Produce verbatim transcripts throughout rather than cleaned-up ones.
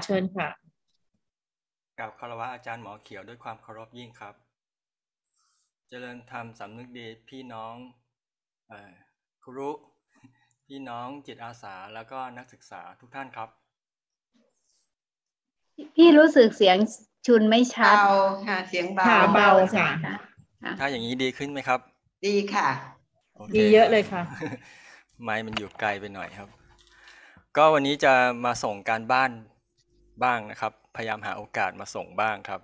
เชิญค่ะกราบคารวะอาจารย์หมอเขียวด้วยความเคารพยิ่งครับเจริญธรรมสำนึกดีพี่น้องครูพี่น้องจิตอาสาแล้วก็นักศึกษาทุกท่านครับพี่รู้สึกเสียงชุนไม่ชัดเบาค่ะเสียงเบาเบาค่ะถ้าอย่างนี้ดีขึ้นไหมครับดีค่ะดีเยอะเลยค่ะไมค์มันอยู่ไกลไปหน่อยครับก็วันนี้จะมาส่งการบ้านบ้างนะครับพยายามหาโอกาสมาส่งบ้างครับ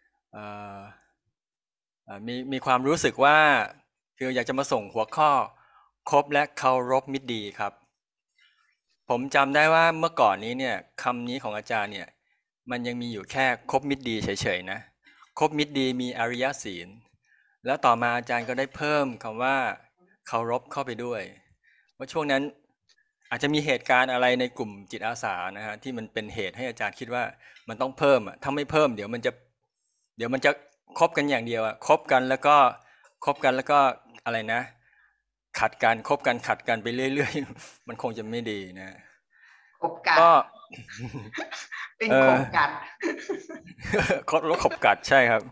มีมีความรู้สึกว่าคืออยากจะมาส่งหัวข้อคบและเคารพมิตรดีครับผมจำได้ว่าเมื่อก่อนนี้เนี่ยคำนี้ของอาจารย์เนี่ยมันยังมีอยู่แค่คบมิตรดีเฉยๆนะคบมิตรดีมีอริยศีลแล้วต่อมาอาจารย์ก็ได้เพิ่มคำว่าเคารพเข้าไปด้วยว่าช่วงนั้นอาจจะมีเหตุการณ์อะไรในกลุ่มจิตอาสานะฮะที่มันเป็นเหตุให้อาจารย์คิดว่ามันต้องเพิ่มอ่ะถ้าไม่เพิ่มเดี๋ยวมันจะเดี๋ยวมันจะคบกันอย่างเดียวอ่ะคบกันแล้วก็คบกันแล้วก็อะไรนะขัดกันคบกันขัดกันไปเรื่อยๆมันคงจะไม่ดีนะขบกัดก็เป็นขบกัดคบแล้วขบกัดใช่ครับ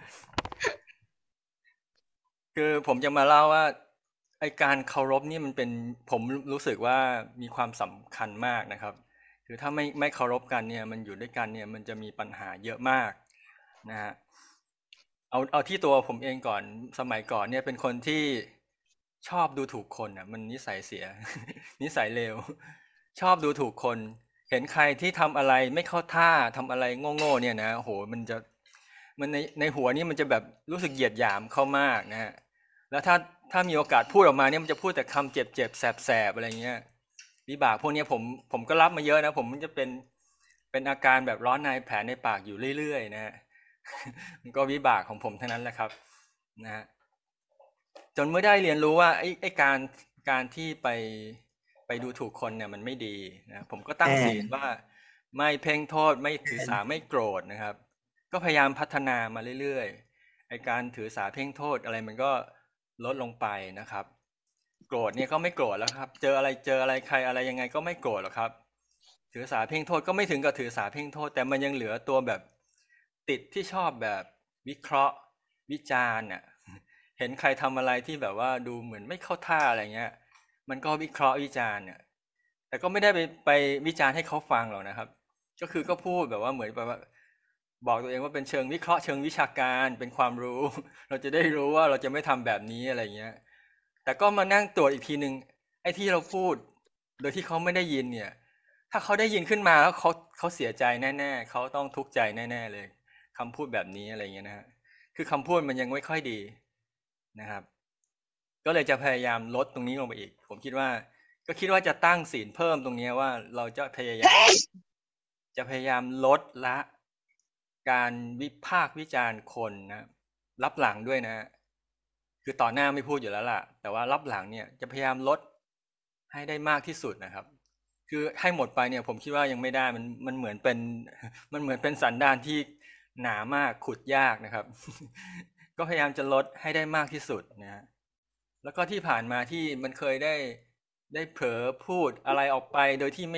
คือผมจะมาเล่าว่าไอการเคารพนี่มันเป็นผมรู้สึกว่ามีความสำคัญมากนะครับคือถ้าไม่ไม่เคารพกันเนี่ยมันอยู่ด้วยกันเนี่ยมันจะมีปัญหาเยอะมากนะฮะเอาเอาที่ตัวผมเองก่อนสมัยก่อนเนี่ยเป็นคนที่ชอบดูถูกคนอ่ะมันนิสัยเสียนิสัยเลวชอบดูถูกคนเห็นใครที่ทำอะไรไม่เข้าท่าทำอะไรโง่ๆเนี่ยนะโหมันจะมันในในหัวนี่มันจะแบบรู้สึกเหยียดหยามเขามากนะฮะแล้วถ้าถ้ามีโอกาสพูดออกมาเนี่ยมันจะพูดแต่คำเจ็บๆแสบๆอะไรเงี้ยวิบากพวกนี้ผมผมก็รับมาเยอะนะผมมันจะเป็นเป็นอาการแบบร้อนในแผลในปากอยู่เรื่อยๆนะฮะมันก็วิบากของผมเท่านั้นแหละครับนะฮะจนเมื่อได้เรียนรู้ว่าไอ้ไอ้การการที่ไปไปดูถูกคนเนี่ยมันไม่ดีนะผมก็ตั้งศีลว่าไม่เพ่งโทษไม่ถือสาไม่โกรธนะครับก็พยายามพัฒนามาเรื่อยๆไอ้การถือสาเพ่งโทษอะไรมันก็ลดลงไปนะครับโกรธเนี่ยก็ไม่โกรธแล้วครับเจออะไรเจออะไรใครอะไรยังไงก็ไม่โกรธหรอกครับถือสาเพ่งโทษก็ไม่ถึงกับถือสาเพ่งโทษแต่มันยังเหลือตัวแบบติดที่ชอบแบบวิเคราะห์วิจารณ์เนี่ยเห็นใครทำอะไรที่แบบว่าดูเหมือนไม่เข้าท่าอะไรเงี้ยมันก็วิเคราะห์วิจารณ์เนี่ยแต่ก็ไม่ได้ไปไปวิจารณ์ให้เขาฟังหรอกนะครับก็คือก็พูดแบบว่าเหมือนแบบว่าบอกตัวเองว่าเป็นเชิงวิเคราะห์เชิงวิชาการเป็นความรู้เราจะได้รู้ว่าเราจะไม่ทำแบบนี้อะไรเงี้ยแต่ก็มานั่งตรวจอีกทีนึงไอ้ที่เราพูดโดยที่เขาไม่ได้ยินเนี่ยถ้าเขาได้ยินขึ้นมาแล้วเขาเขาเสียใจแน่ๆเขาต้องทุกข์ใจแน่ๆเลยคำพูดแบบนี้อะไรเงี้ยนะฮะคือคำพูดมันยังไม่ค่อยดีนะครับก็เลยจะพยายามลดตรงนี้ลงไปอีกผมคิดว่าก็คิดว่าจะตั้งศีลเพิ่มตรงนี้ว่าเราจะพยายามจะพยายามลดละการวิพากษ์วิจารณ์คนนะรับหลังด้วยนะคือต่อหน้าไม่พูดอยู่แล้วล่ะแต่ว่ารับหลังเนี่ยจะพยายามลดให้ได้มากที่สุดนะครับคือให้หมดไปเนี่ยผมคิดว่ายังไม่ได้มันมันเหมือนเป็นมันเหมือนเป็นสันดานที่หนามากขุดยากนะครับก็พยายามจะลดให้ได้มากที่สุดนะแล้วก็ที่ผ่านมาที่มันเคยได้ได้เผลอพูดอะไรออกไปโดยที่ไม่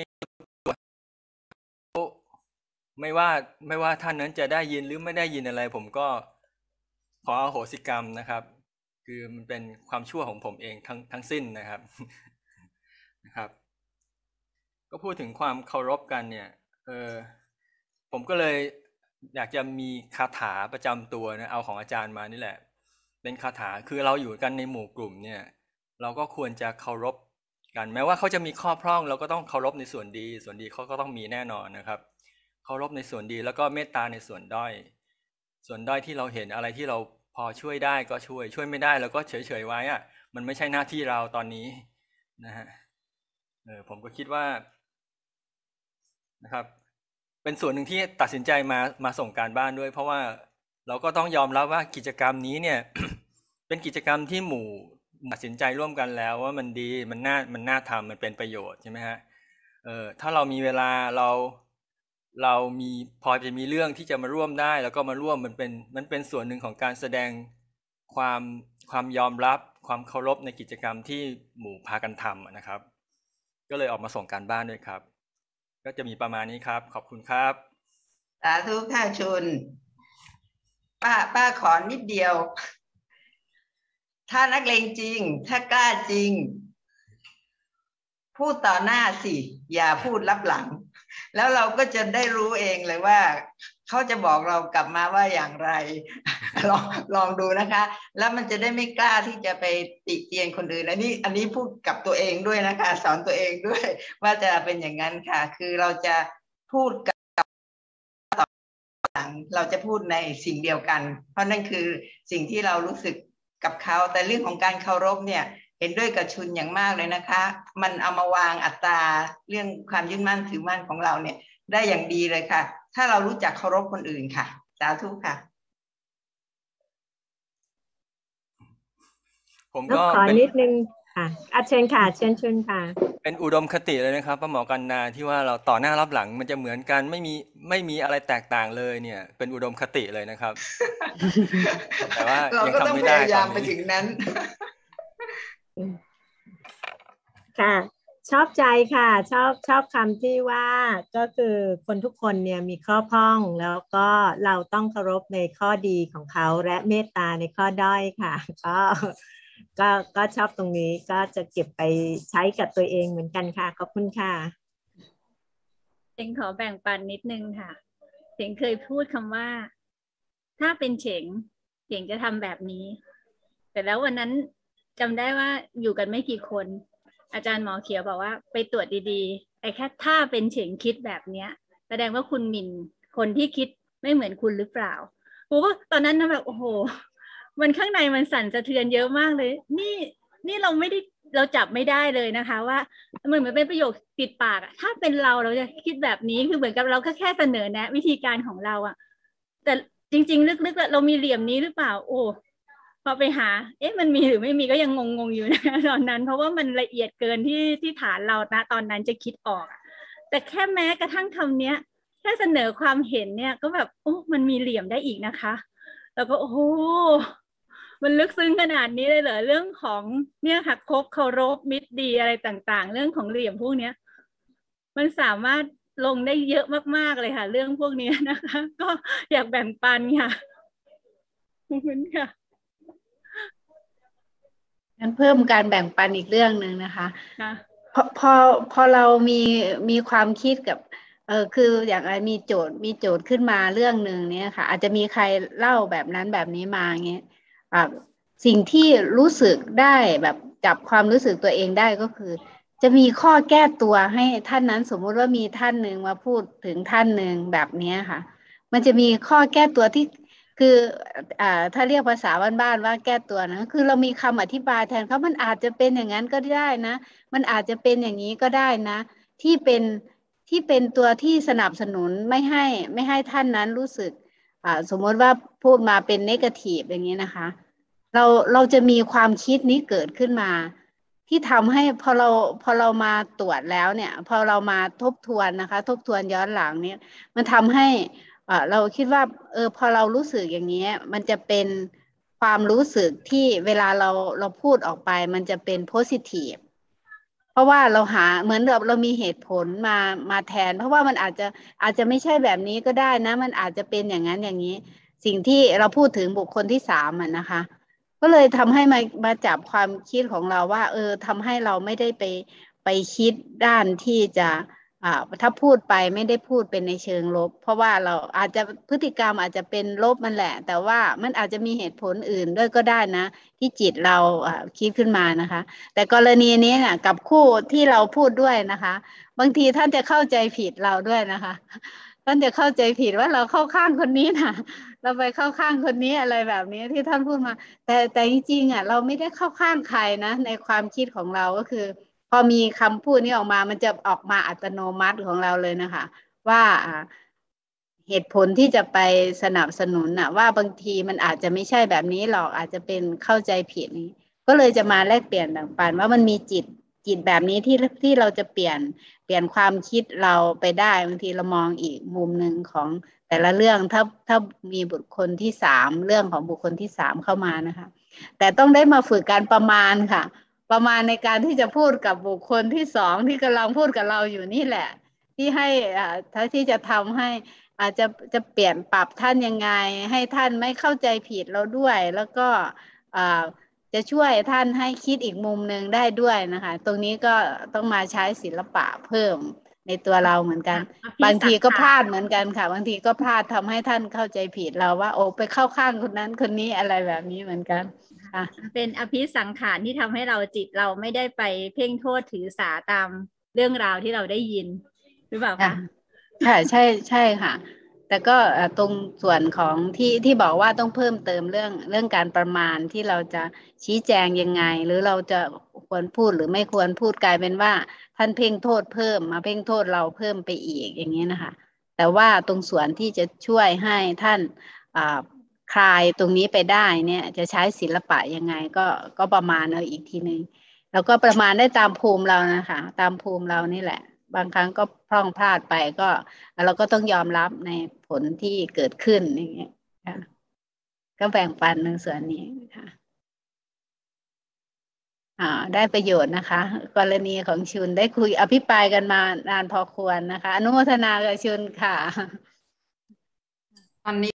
ไม่ว่าไม่ว่าท่านนั้นจะได้ยินหรือไม่ได้ยินอะไรผมก็ขออโหสิกรรมนะครับคือมันเป็นความชั่วของผมเองทั้งทั้งสิ้นนะครับนะครับก็พูดถึงความเคารพกันเนี่ยเออผมก็เลยอยากจะมีคาถาประจำตัวนะเอาของอาจารย์มานี่แหละเป็นคาถาคือเราอยู่กันในหมู่กลุ่มเนี่ยเราก็ควรจะเคารพกันแม้ว่าเขาจะมีข้อพร่องเราก็ต้องเคารพในส่วนดีส่วนดีเขาก็ต้องมีแน่นอนนะครับเคารพในส่วนดีแล้วก็เมตตาในส่วนด้อยส่วนด้อยที่เราเห็นอะไรที่เราพอช่วยได้ก็ช่วยช่วยไม่ได้เราก็เฉยๆไว้อะมันไม่ใช่หน้าที่เราตอนนี้นะฮะเออผมก็คิดว่านะครับเป็นส่วนหนึ่งที่ตัดสินใจมามาส่งการบ้านด้วยเพราะว่าเราก็ต้องยอมรับว่ากิจกรรมนี้เนี่ย เป็นกิจกรรมที่หมู่ตัดสินใจร่วมกันแล้วว่ามันดีมันน่ามันน่าทำมันเป็นประโยชน์ใช่ไหมฮะเออถ้าเรามีเวลาเราเรามีพอจะมีเรื่องที่จะมาร่วมได้แล้วก็มาร่วมมันเป็นมันเป็นส่วนหนึ่งของการแสดงความความยอมรับความเคารพในกิจกรรมที่หมู่พากันทำนะครับก็เลยออกมาส่งการบ้านด้วยครับก็จะมีประมาณนี้ครับขอบคุณครับสาธุค่ะชุนป้าป้าขอนิดเดียวถ้านักเลงจริงถ้ากล้าจริงพูดต่อหน้าสิอย่าพูดลับหลังแล้วเราก็จะได้รู้เองเลยว่าเขาจะบอกเรากลับมาว่าอย่างไรลองลองดูนะคะแล้วมันจะได้ไม่กล้าที่จะไปติเตียนคนอื่นอันนี้อันนี้พูดกับตัวเองด้วยนะคะสอนตัวเองด้วยว่าจะเป็นอย่างนั้นค่ะคือเราจะพูดกับเราจะพูดในสิ่งเดียวกันเพราะนั่นคือสิ่งที่เรารู้สึกกับเขาแต่เรื่องของการเคารพเนี่ยเห็นด้วยกับชุนอย่างมากเลยนะคะมันเอามาวางอัตราเรื่องความยึดมั่นถือมั่นของเราเนี่ยได้อย่างดีเลยค่ะถ้าเรารู้จักเคารพคนอื่นค่ะสาธุค่ะผมก็ขอนิดนึงค่ะอาเชิญค่ะเชิญเชิญค่ะเป็นอุดมคติเลยนะครับป้าหมอกันนาที่ว่าเราต่อหน้ารับหลังมันจะเหมือนกันไม่มีไม่มีอะไรแตกต่างเลยเนี่ยเป็นอุดมคติเลยนะครับ แต่ว่ายังทำไม่ได้ตอนนี้เราก็ต้องพยายามไปถึงนั้นค่ะชอบใจค่ะชอบชอบคำที่ว่าก็คือคนทุกคนเนี่ยมีข้อพร่องแล้วก็เราต้องเคารพในข้อดีของเขาและเมตตาในข้อด้อยค่ะก็ก็ก็ชอบตรงนี้ก็จะเก็บไปใช้กับตัวเองเหมือนกันค่ะขอบคุณค่ะเจงขอแบ่งปันนิดนึงค่ะเจงเคยพูดคำว่าถ้าเป็นเฉงเฉงจะทำแบบนี้แต่แล้ววันนั้นจำได้ว่าอยู่กันไม่กี่คนอาจารย์หมอเขียวบอกว่าไปตรวจดีๆไอ้แค่ถ้าเป็นเฉงคิดแบบเนี้ยแสดงว่าคุณหมิ่นคนที่คิดไม่เหมือนคุณหรือเปล่าโอ้ตอนนั้นนะแบบโอ้โหมันข้างในมันสั่นสะเทือนเยอะมากเลยนี่นี่เราไม่ได้เราจับไม่ได้เลยนะคะว่าเหมือนมันเป็นประโยคติดปากอะถ้าเป็นเราเราจะคิดแบบนี้คือเหมือนกับเราก็แค่เสนอแนะวิธีการของเราอะแต่จริงๆลึกๆเรามีเหลี่ยมนี้หรือเปล่าโอ้พอไปหาเอ๊ะมันมีหรือไม่มีก็ยังงงๆอยู่นะตอนนั้นเพราะว่ามันละเอียดเกินที่ที่ฐานเรานะตอนนั้นจะคิดออกแต่แค่แม้กระทั่งคำเนี้ยแค่เสนอความเห็นเนี่ยก็แบบโอ้มันมีเหลี่ยมได้อีกนะคะแล้วก็โอ้โหมันลึกซึ้งขนาดนี้เลยเหรอเรื่องของเนี่ยค่ะคบเคารพมิตรดีอะไรต่างๆเรื่องของเหลี่ยมพวกเนี้ยมันสามารถลงได้เยอะมากๆเลยค่ะเรื่องพวกนี้นะคะก็อยากแบ่งปันค่ะขอบคุณค่ะงั้นเพิ่มการแบ่งปันอีกเรื่องหนึ่งนะคะพอพอพอเรามีมีความคิดกับเออคืออย่างไรมีโจทย์มีโจทย์ขึ้นมาเรื่องหนึ่งเนี่ยค่ะอาจจะมีใครเล่าแบบนั้นแบบนี้มาเงี้ยอ่าสิ่งที่รู้สึกได้แบบจับความรู้สึกตัวเองได้ก็คือจะมีข้อแก้ตัวให้ท่านนั้นสมมุติว่ามีท่านหนึ่งมาพูดถึงท่านหนึ่งแบบนี้ค่ะมันจะมีข้อแก้ตัวที่คืออ่าถ้าเรียกภาษาบ้านๆว่าแก้ตัวนะคือเรามีคำอธิบายแทนเขามันอาจจะเป็นอย่างนั้นก็ได้นะมันอาจจะเป็นอย่างนี้ก็ได้นะที่เป็นที่เป็นตัวที่สนับสนุนไม่ให้ไม่ให้ท่านนั้นรู้สึกอ่าสมมติว่าพูดมาเป็นเนกาทีฟอย่างนี้นะคะเราเราจะมีความคิดนี้เกิดขึ้นมาที่ทำให้พอเราพอเรามาตรวจแล้วเนี่ยพอเรามาทบทวนนะคะทบทวนย้อนหลังเนี่ยมันทำให้เราคิดว่าเออพอเรารู้สึกอย่างนี้มันจะเป็นความรู้สึกที่เวลาเราเราพูดออกไปมันจะเป็นโพสิทีฟเพราะว่าเราหาเหมือนแบบเรามีเหตุผลมามาแทนเพราะว่ามันอาจจะอาจจะไม่ใช่แบบนี้ก็ได้นะมันอาจจะเป็นอย่างนั้นอย่างนี้สิ่งที่เราพูดถึงบุคคลที่สามอ่ะนะคะก็เลยทำให้มามาจับความคิดของเราว่าเออทำให้เราไม่ได้ไปไปคิดด้านที่จะอ่าถ้าพูดไปไม่ได้พูดเป็นในเชิงลบเพราะว่าเราอาจจะพฤติกรรมอาจจะเป็นลบมันแหละแต่ว่ามันอาจจะมีเหตุผลอื่นด้วยก็ได้นะที่จิตเราอ่าคิดขึ้นมานะคะแต่กรณีนี้น่ะกับคู่ที่เราพูดด้วยนะคะบางทีท่านจะเข้าใจผิดเราด้วยนะคะท่านจะเข้าใจผิดว่าเราเข้าข้างคนนี้นะเราไปเข้าข้างคนนี้อะไรแบบนี้ที่ท่านพูดมาแต่แต่จริงๆอ่ะเราไม่ได้เข้าข้างใครนะในความคิดของเราก็คือพอมีคำพูดนี้ออกมามันจะออกมาอัตโนมัติของเราเลยนะคะว่าเหตุผลที่จะไปสนับสนุนน่ะว่าบางทีมันอาจจะไม่ใช่แบบนี้หรอกอาจจะเป็นเข้าใจผิดนี้ก็เลยจะมาแลกเปลี่ยนแบ่งปันว่ามันมีจิตจิตแบบนี้ที่ที่เราจะเปลี่ยนเปลี่ยนความคิดเราไปได้บางทีเรามองอีกมุมหนึ่งของแต่ละเรื่องถ้าถ้ามีบุคคลที่สามเรื่องของบุคคลที่สามเข้ามานะคะแต่ต้องได้มาฝึกการประมาณค่ะประมาณในการที่จะพูดกับบุคคลที่สองที่กำลังพูดกับเราอยู่นี่แหละที่ให้อ่าถ้าที่จะทำให้อาจจะจะเปลี่ยนปรับท่านยังไงให้ท่านไม่เข้าใจผิดเราด้วย แล้วก็อ่าจะช่วยท่านให้คิดอีกมุมหนึ่งได้ด้วยนะคะตรงนี้ก็ต้องมาใช้ศิลปะเพิ่มในตัวเราเหมือนกันบางทีก็พลาดเหมือนกันค่ะบางทีก็พลาดทำให้ท่านเข้าใจผิดเราว่าโอ้ไปเข้าข้างคนนั้นคนนี้อะไรแบบนี้เหมือนกันค่ะเป็นอภิสังขารที่ทำให้เราจิตเราไม่ได้ไปเพ่งโทษถือสาตามเรื่องราวที่เราได้ยินหรือเปล่าคะค่ะใช่ใช่ค่ะแต่ก็ตรงส่วนของที่ที่บอกว่าต้องเพิ่มเติมเรื่องเรื่องการประมาณที่เราจะชี้แจงยังไงหรือเราจะควรพูดหรือไม่ควรพูดกลายเป็นว่าท่านเพ่งโทษเพิ่มมาเพ่งโทษเราเพิ่มไปอีกอย่างนี้นะคะแต่ว่าตรงส่วนที่จะช่วยให้ท่านคลายตรงนี้ไปได้เนี่ยจะใช้ศิลปะยังไงก็ก็ประมาณเอาอีกทีนึงแล้วก็ประมาณได้ตามภูมิเรานะคะตามภูมิเรานี่แหละบางครั้งก็พลาดพลาดไปก็เราก็ต้องยอมรับในผลที่เกิดขึ้นอย่างเงี้ยค่ะก็แบ่งปันในส่วนนี้ค่ะอ่าได้ประโยชน์นะคะกรณีของชุนได้คุยอภิปรายกันมานานพอควรนะคะอนุโมทนากับชุนค่ะตอนนี้